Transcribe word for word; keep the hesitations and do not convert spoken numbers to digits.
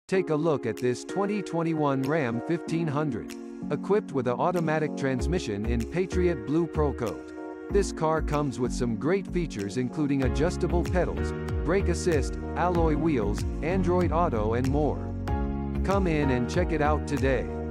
Take a look at this twenty twenty-one Ram fifteen hundred. Equipped with an automatic transmission in Patriot Blue Pro Coat. This car comes with some great features including adjustable pedals, brake assist, alloy wheels, Android Auto and more. Come in and check it out today.